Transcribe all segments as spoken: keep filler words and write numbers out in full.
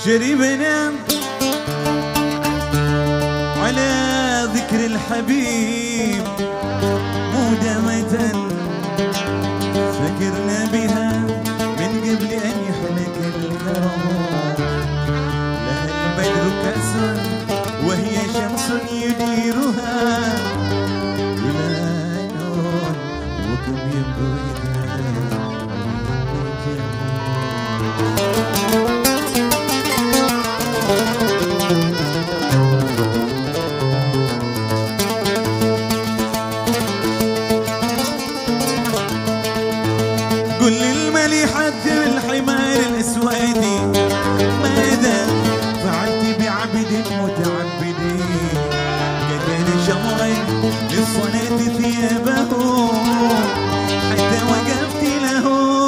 شربنا على ذكر الحبيب مدامة، فكرنا بها من قبل أن يحلك الكرم. لها البدر كأس وهي شمس يديرها إلى نور وكم يبدو قل للمليحة الحمار الأسودي ماذا فعلت بعبد متعبد؟ كان شمرا للصلاة ثيابه حتى وقفت له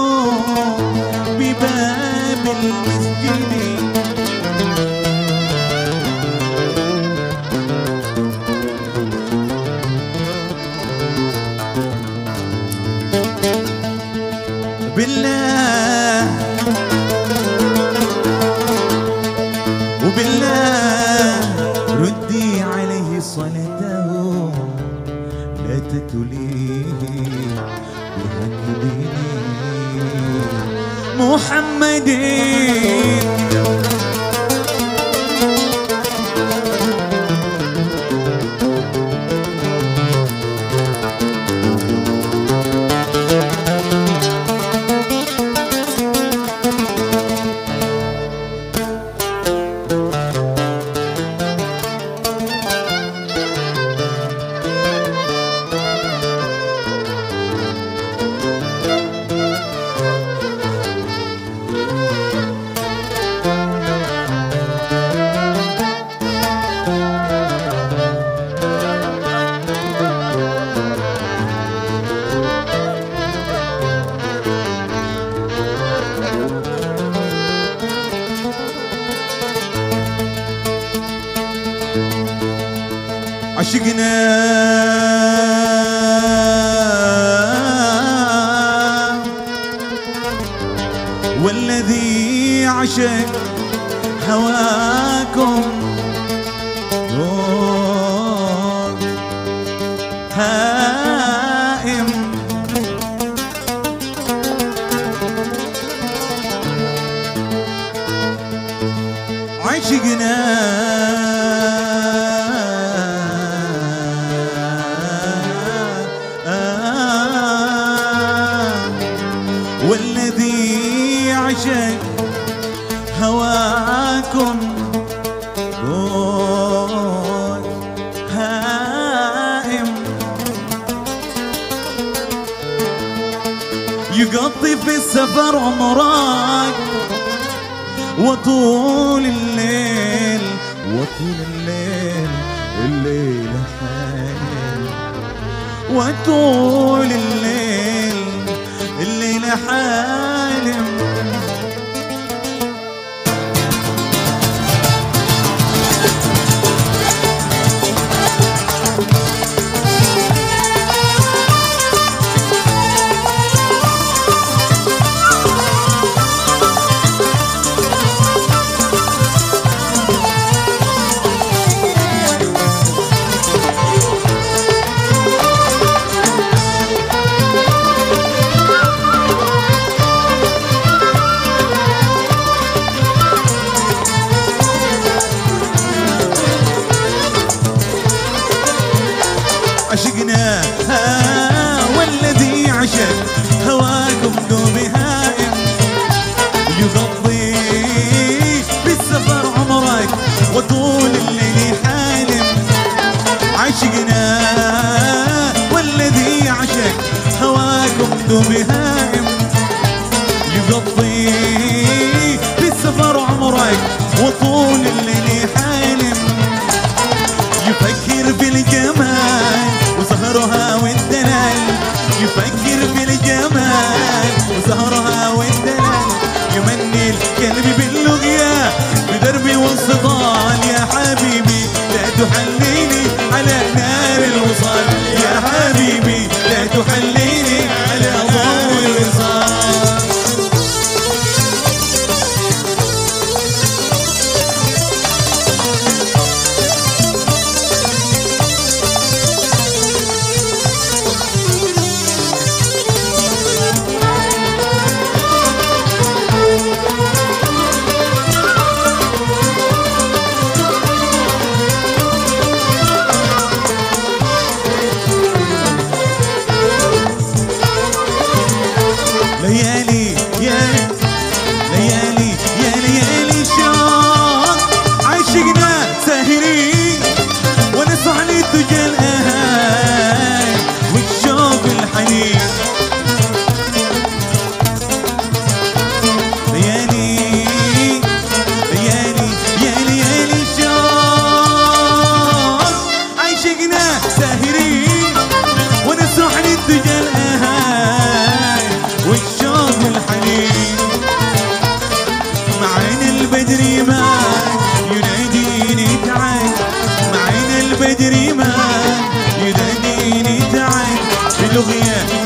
بباب المسجد. بالله وبالله ردي عليه صلاته، لا تتليه بحق ديني محمد. عشقنا والذي عشق هواكم نور هائم. عشقنا والذي عشق هواكم قول هائم، يقضي في السفر عمرك وطول الليل وطول الليل الليل حالم وطول الليل الليل حالم. عشقنا والذي عشق هواكم دوم هائم، يغضي بالسفر عمرك وطول الليل حالم. عشقنا والذي عشق هواكم دوم هائم، يغضي بالسفر عمرك وطول الليل حالم. يفكر بالجمال وسهرها والدلال، يفكر بالجمال وسهرها والدلال. يمني القلب باللقيا بدربي والصدال. يا حبيبي لا تحليني على نار الوصال، يا حبيبي لا تحليني على ضوء الوصال.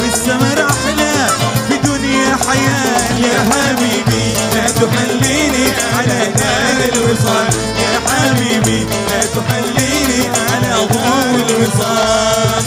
السمر أحلى في دنيا حياة يا حبيبي لا تحليني على نار الوصال يا حبيبي لا تحليني على ضوء الوصال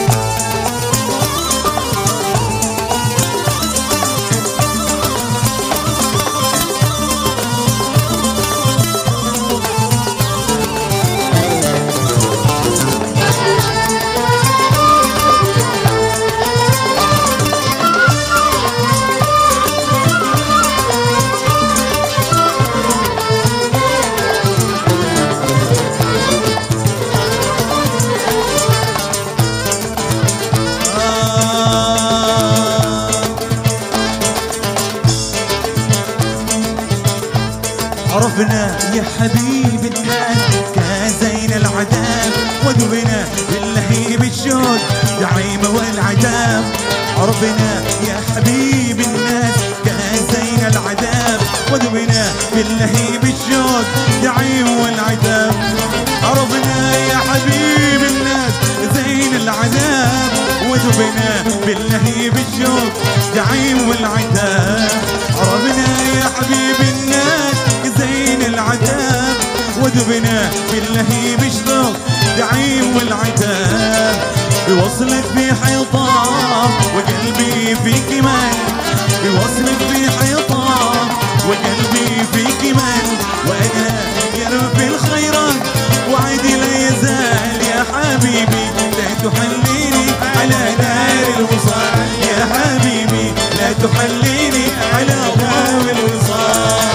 عرفنا يا حبيب الناس كازين العذاب وذبنا باللهيب الشوق دعيم والعذاب عرفنا يا حبيب الناس كازين العذاب وذبنا باللهيب الشوق دعيم والعذاب عرفنا يا حبيب الناس زين العذاب وذبنا باللهيب الشوق دعيم والعذاب عرفنا يا حبيب الناس زين العذاب وذبنا باللهيب الشوق دعيم والعذاب بوصلك في حيطان وقلبي في كمان بوصلك في حيطان وقلبي في كمان وانا يرفي الخيرات وعدي لا يزال يا حبيبي لا تحليني على نار الوصال يا حبيبي لا تحليني على ضوء الوصال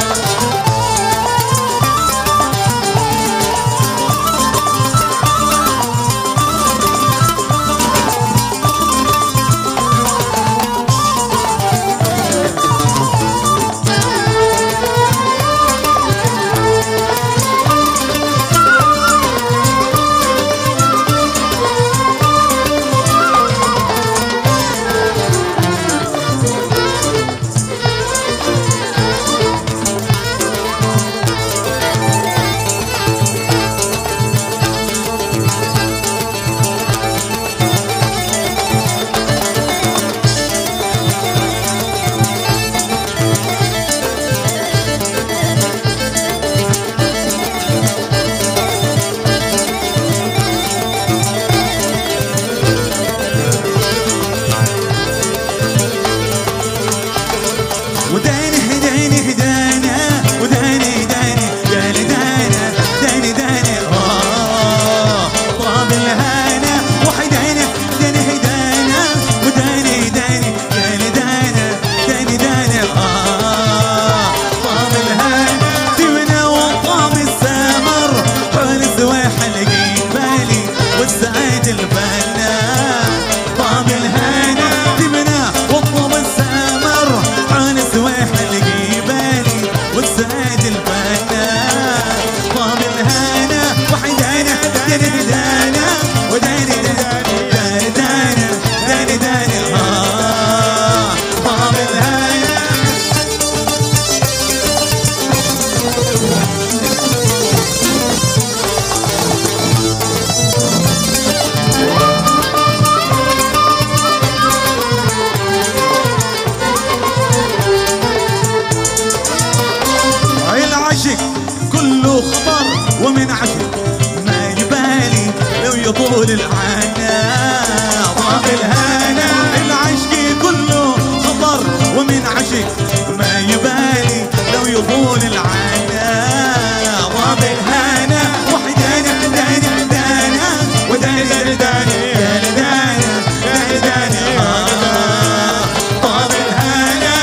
ومن عشق ما يبالي لو يطول العنا طاب الهنا العشق كله خطر ومن عشق ما يبالي لو يطول العنا طاب الهنا وحدانا دانا دانا ودانا دانا دانا دانا دانا طاب الهنا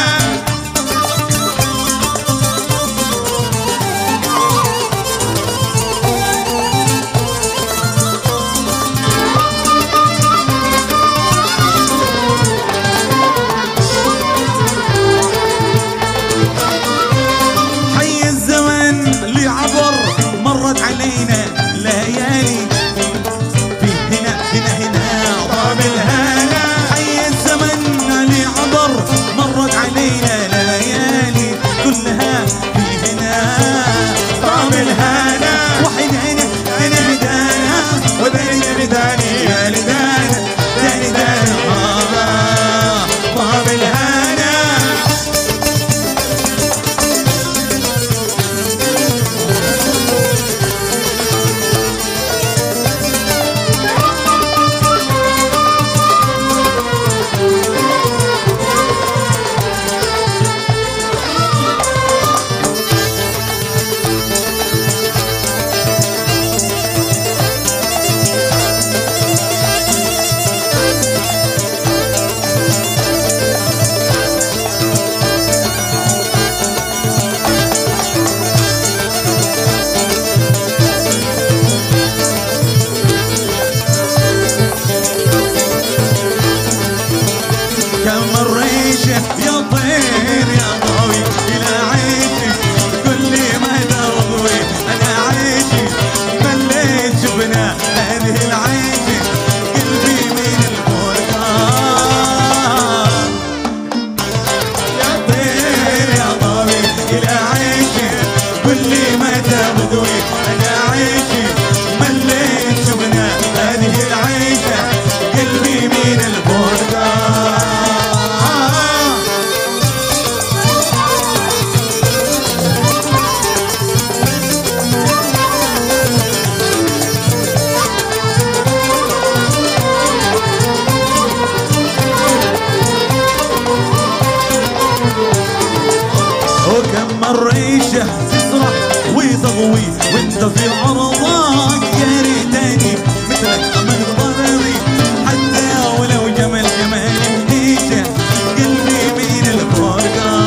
الريشه تسرح وتضوي وانت في عرضك، يا ريتني مثلك من ضربي حتى ولو جمل جمال مديشه قلبي من الفرقه.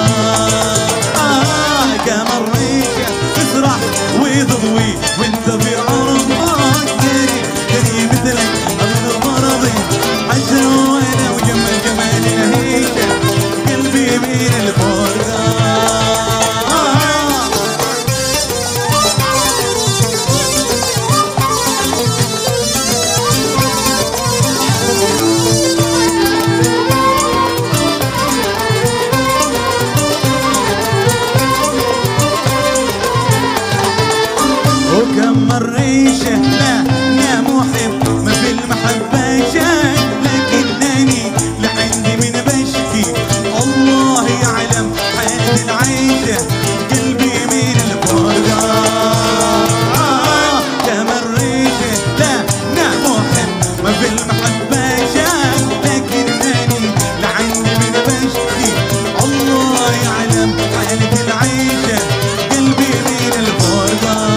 آه كما الريشه تسرح وتضوي وانت في عرضك، يا ريتني مثلك من ضربي حتى ولو جمل جمال مديشه قلبي من الفرقه. وكم الريشه لا يا محب ما في المحبه شيء، لكنني لعندي من بشكي الله يعلم حالة العيشه قلبي من الفرقه. آه كم الريشه لا يا محب ما في المحبه شيء، لكنني لعندي من بشكي الله يعلم حالة العيشه قلبي من الفرقه.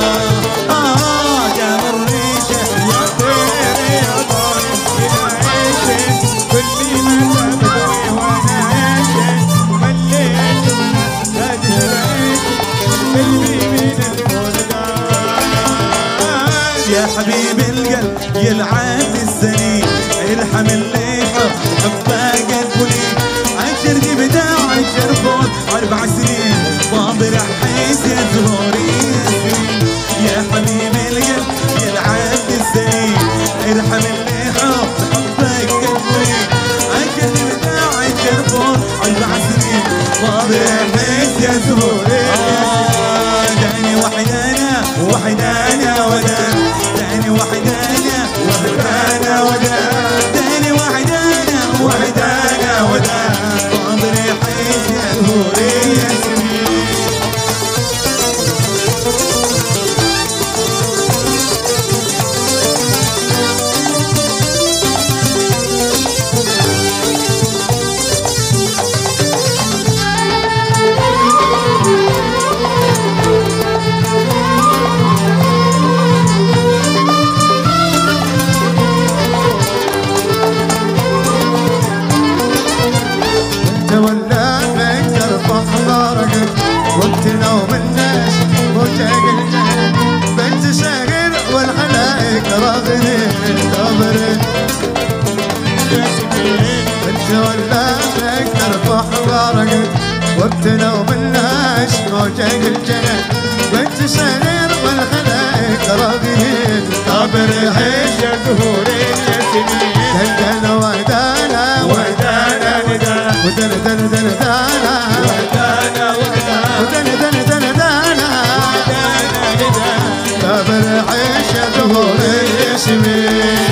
يا حبيب القلب يلعب السنين ارحم اللي يحب حبه قلبي، عشرني بدا عشر فوق اربع سنين صابر حيس يا زهوري السنين. يا حبيب القلب يلعب السنين ارحم اللي يحب حبه قلبي، عشرني بدا عشر فوق اربع سنين صابر حيس يا زهوري. آه دعني وحدانا وحدانا ودانا دعني وحدانا وحدانا ودانا دعني وحدانا وحدانا ودانا صابر حيس يا زهوري يا سمين. تولى بك ترفع ضرقك وقت نوم الناس وجاق الجهل بنت صغير والخلايق راغدين تبرد. تولى بك ترفع ضرقك وقت نوم الناس وجاق الجهل بنت صغير والخلايق راغدين تبرد. عيش يا زهوري يا سنين دندن ودانا ودانا ودانا ودانا دانا دانا دانا ودانا ودانا ودانا دانا دانا ودانا تبر عيش يا زهوري يا سمين.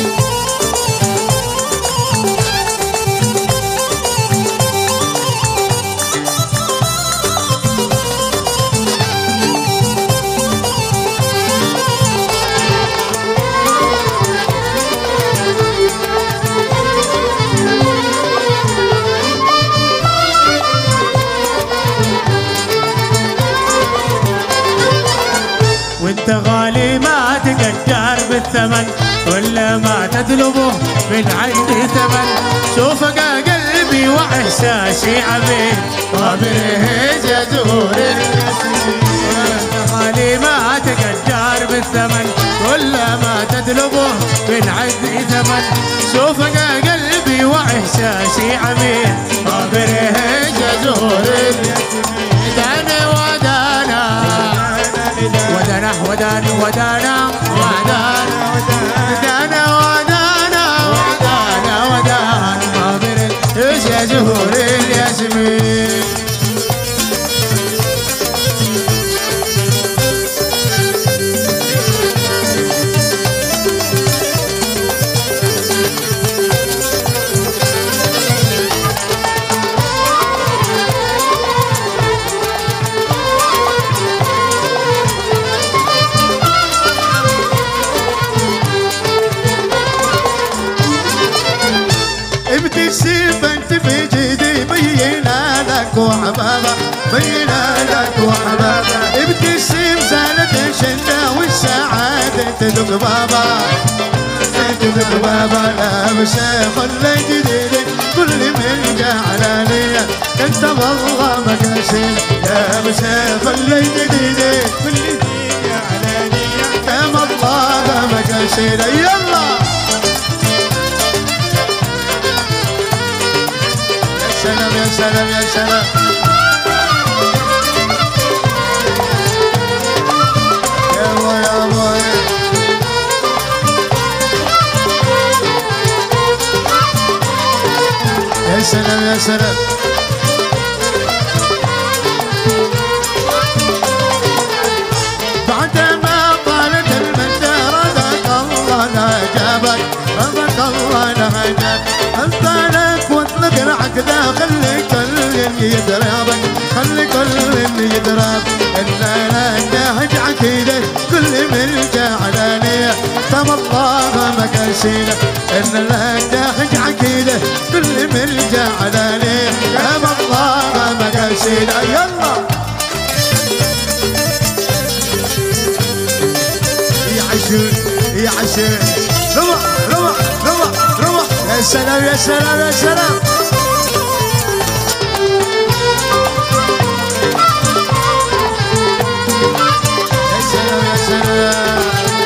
وانت غالي ما تقدر بالثمن ولا ما تطلبه من عندي ثمن، شوفك قلبي واحساسي عبيد صابر يا زهوري. وانت غالي ما تقدر بالثمن ولا ما تطلبه من عندي ثمن، شوفك قلبي واحساسي عبيد صابر يا زهوري. دانا ودانا ودانا ودانا ودانا ودانا ودانا ودانا ودانا ودانا صابر يا زهوري الياسمين. بتكسب انت في جدي بينا لك وحبابك بينا لك وحبابك ابتسم زالت الشدة والسعادة تدق بابا تدق بابا لا بشيخ اللي جديد كل من جعلانية انت والله مكاسين يا بشيخ اللي جديد كل من جعلانية انت والله مكاسين يلا يا سلام يا سلام يا سلام يا سلام يا سلام بعد ما طالت المدة رضاك الله لا جابك رضاك الله لا جابك انت لك واطلق العقدة خلي كل يدرابك خلي كل يدراب الا لا نهج عقيدة كل من جعلانية تم الله مكاسينا ان لا نهج عقيدة كل من جعلانية تم الله مكاسينا يلا يا عشون يا عشون روح روح روح روح يا سلام يا سلام يا سلام يا سلام يا سلام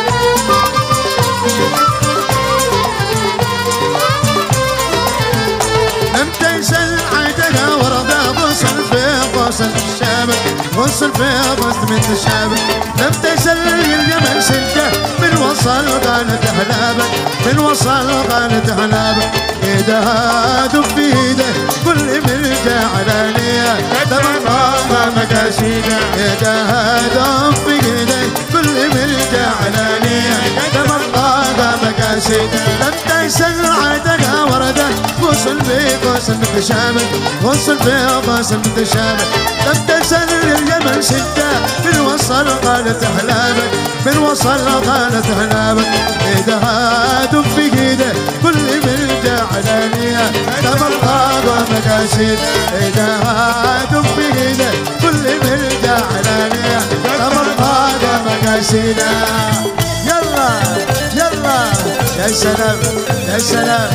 لم تنسى عادها ورضا وصل في وصل الشابك وصل في وسط من الشابك لم تزل اليمن سلكه من وصل قالت احلامك من وصل قالت احلامك ايدها دب بيده كل من جعلانيه تمام مكاسيده ايدها دب بيده كل من جعلانيه تمام مكاسيده لم تزل عادها ورده وصل في وصل متشابك وصل في وصل متشابك لم تزل اليمن سته من وصل قالت احلامك من وصل قالت احلامك ايدها دب في ايده كل من جعلانيه تم الغابه مكاسيد ايدها دب في ايده كل من جعلانيه تم الغابه مكاسيده يلا يلا يا سلام يا سلام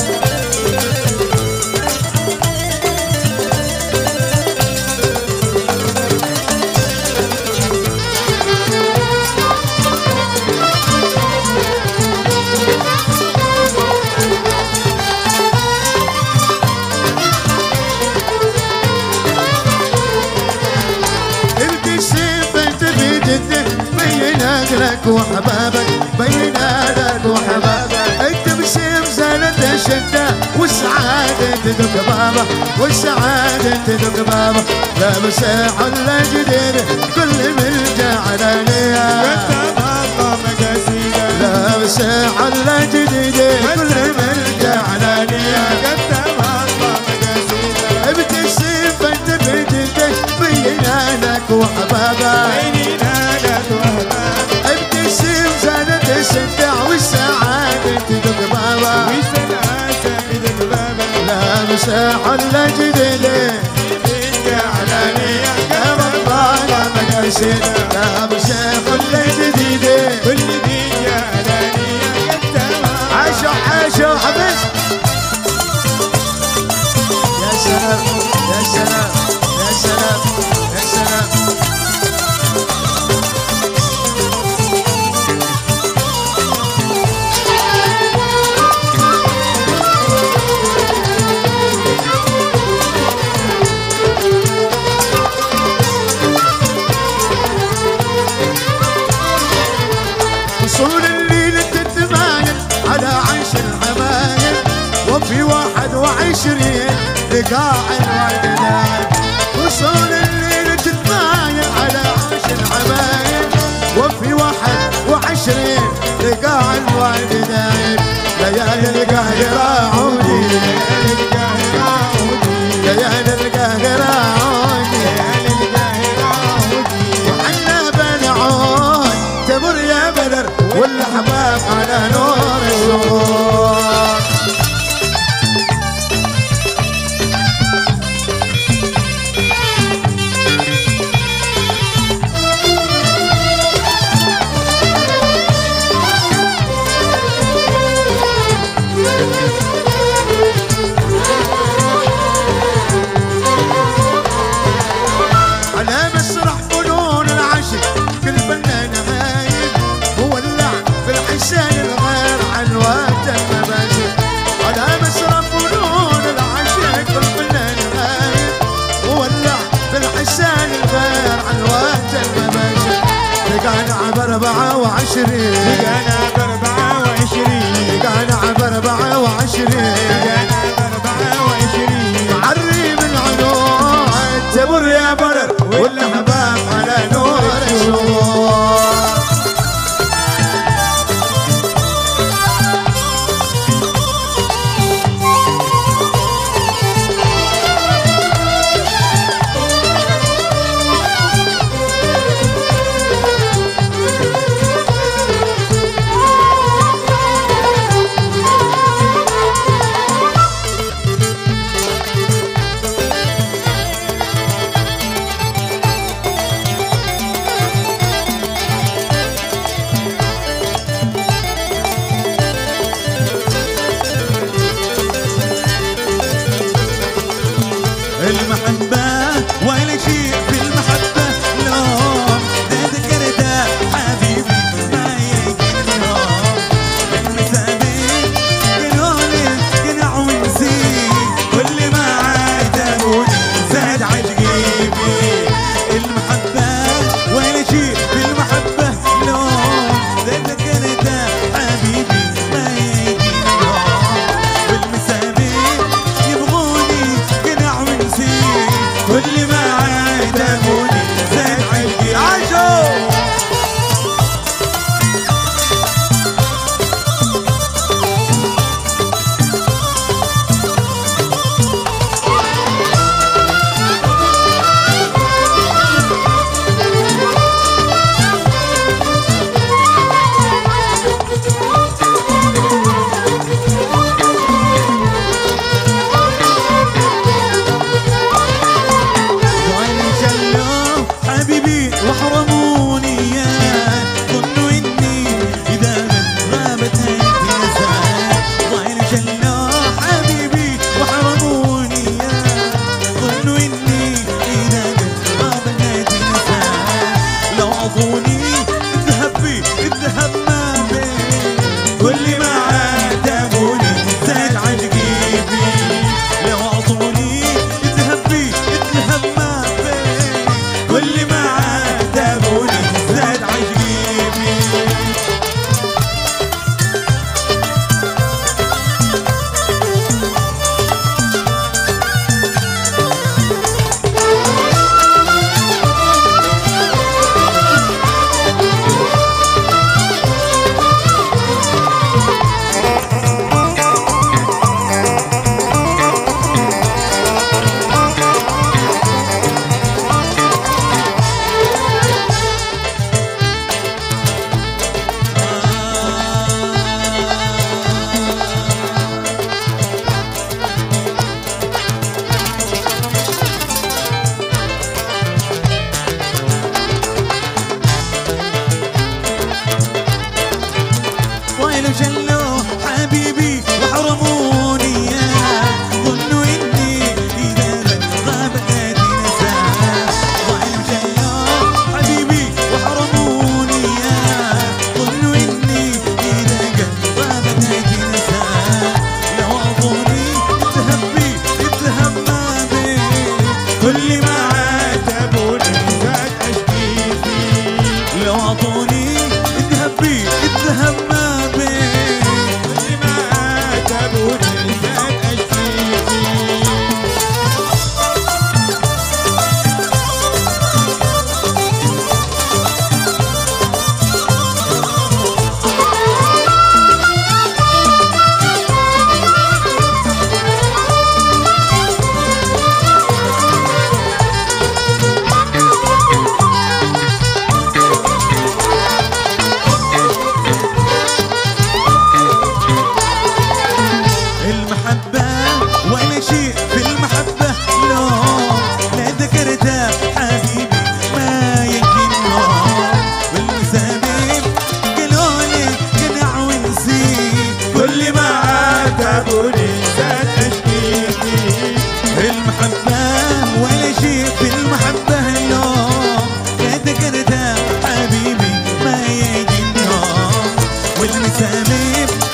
لك وحبابك بينا لك وحبابك انت بسيم زالت الشدة والسعادة تدق بابا والسعادة تدق بابا لا مساح ولا جديد كل من جعلانية الله مقاسينا لا مساح ولا جديد كل من جعلانية الله مقاسينا ابتسم فانت بجدك بينا لك وحبابك بيننا لك وحبابك السدع والسعادة تدق بابا والسعادة تدق بابا لا مساح ولا جديدة جعلانية يا الله مقاسينا لا مساح ولا جديدة كل دي جعلانية عاشوا عاشوا حبس يا سلام يا سلام يا سلام يا سلام وصول الليل تتباين على عيش الحبايب وفي واحد وعشرين لقاع الوالدين وصول الليل تتباين على عيش الحبايب وفي واحد وعشرين لقاع الوالدين ليالي القاهرة عودي ليالي القاهرة عودي ليالي القاهرة عودي وحنا بنعود تمر يا بدر والأحباب على نور الشهور وعشرين لقانا بأربعة وعشرين لقانا بأربعة وعشرين لقانا بأربعة وعشرين عري من العنود تمر يا برر والأحباب على نور الشموع المحبة ولا شيء في المحبة لون ده ذكرته حبيبي ما يقدرون المسامين قالولي قنع ونسيت كل ما عاتبوني زاد عجيبي المحبة ولا شيء في المحبة لون ده ذكرته حبيبي ما يقدرون والمسامين يبغوني قنع ونسيت كل ما عاتبوني زاد عجيبي عاشوا وين شلوا حبيبي وحرموني اياه ظنوا اني اذا غابت هيدي نساه وين شلوا حبيبي وحرموني اياه ظنوا اني اذا غابت هيدي نساه لو اظوني اذهب بي اذهب ما بين كل ما عاتبوني زاد عجيبي لو اظوني اذهب بي اذهب ما بين كل ما عاتبوني زاد عجيبي وين شلوا حبيبي وحرموني اياه ظنوا اني اذا غابت هيدي نساه وين شلوا حبيبي وحرموني اياه ظنوا اني اذا غابت هيدي نساه لو اظني اذهب بي اذهب ما بين كل ما عاتبوني زاد عجيبي لو اظني اذهب بي اذهب ما بين كل ما عاتبوني زاد عجيبي المحبة ولا شيء في المحبة لون لا ذكرته حبيبي ما يجنون والمسامين قالولي قنع ونسيت كل ما عاتبوني زاد عجيبي المحبة ولا شيء في المحبة لون لا ذكرته حبيبي ما يجنون والمسامين